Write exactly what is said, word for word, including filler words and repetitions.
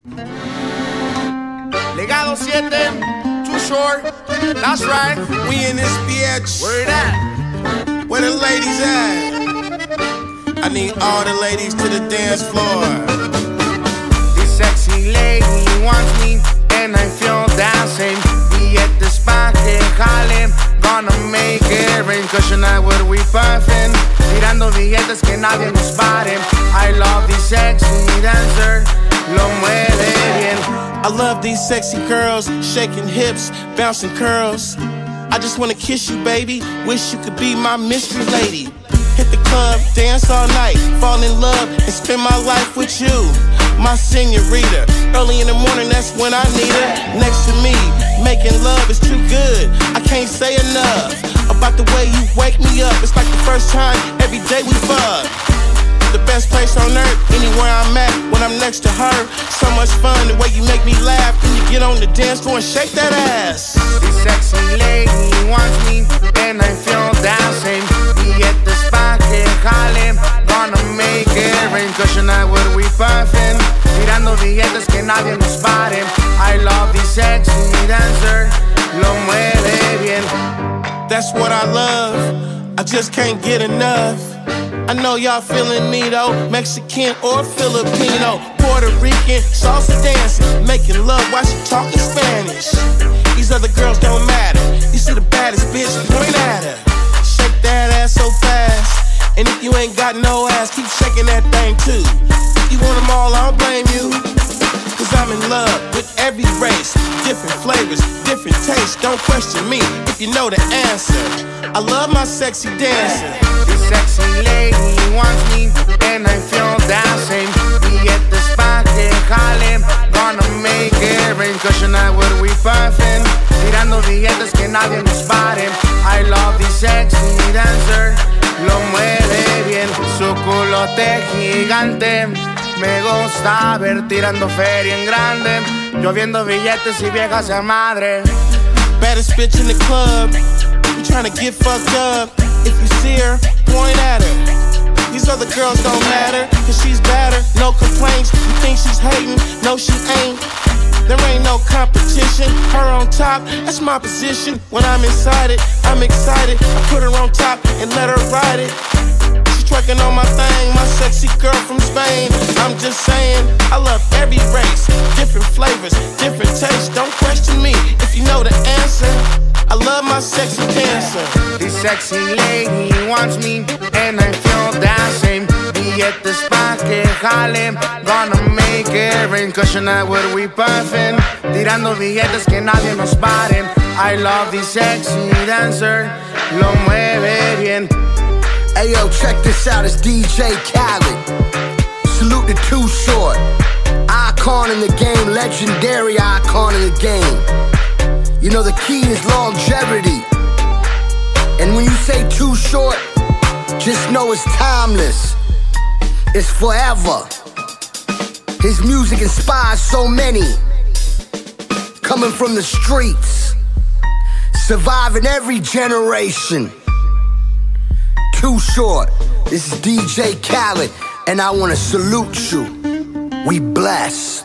Legado siete, Too Short, that's right. We in this bitch. Where it at? Where the ladies at? I need all the ladies to the dance floor. This sexy lady wants me, and I feel dancing. We at the spot, que jale, gonna make it rain. Cause tonight what we puffin', tirando billetes que nadie nos pare. I love this sexy dancer, lo mueve bien. I love these sexy girls, shaking hips, bouncing curls. I just wanna kiss you, baby, wish you could be my mystery lady. Hit the club, dance all night, fall in love, and spend my life with you, my senorita. Early in the morning, that's when I need her next to me. Making love is too good, I can't say enough about the way you wake me up. It's like the first time, every day we fuck. The best place on earth, anywhere I'm at, when I'm next to her. So much fun, the way you make me laugh. When you get on the dance floor and shake that ass. This sexy lady wants me, and I feel dancing. We at the spot, que jale, gonna make it rain. Cause tonight what we puffin', tirando billetes que nadie nos pare. I love this sexy dancer, lo mueve bien. That's what I love, I just can't get enough. I know y'all feeling me though, Mexican or Filipino, Puerto Rican, salsa dancing, making love while she talking Spanish. These other girls don't matter, you see the baddest bitch, point at her. Shake that ass so fast, and if you ain't got no ass, keep shaking that thing too. If you want them all, I don't blame you, cause I'm in love with every race, different flavors, different tastes. Don't question me if you know the answer. I love my sexy dancer. This sexy lady wants me, and I feel dancing. We at the spot, que jale, gonna make it rain. Cause tonight what we puffin', tirando billetes que nadie nos pare. I love this sexy dancer, lo mueve bien. Su culote gigante, me gusta ver tirando feria en grande. Yo viendo billetes y viejas a madre. Baddest bitch in the club, we tryna get fucked up. If you see her, point at her. These other girls don't matter, cause she's better, no complaints. You think she's hating? No, she ain't. There ain't no competition. Her on top, that's my position. When I'm inside it, I'm excited. I put her on top and let her ride it. She's twerking on my thing, my sexy girl from Spain. I'm just saying, I love every race, different flavors, different tastes. Don't question me if you know the answer. I love my sexy dancer. This sexy lady wants me, and I feel dancing. Be at the spot, que jale, gonna make it rain. Cause tonight what we puffin', tirando billetes que nadie nos pare. I love this sexy dancer, lo mueve bien. Hey yo, check this out, it's D J Khaled. Salute the Too Short. Icon in the game, legendary icon in the game. You know the key is longevity. And when you say Too Short, just know it's timeless. It's forever. His music inspires so many. Coming from the streets, surviving every generation. Too Short. This is D J Khaled, and I wanna salute you. We bless.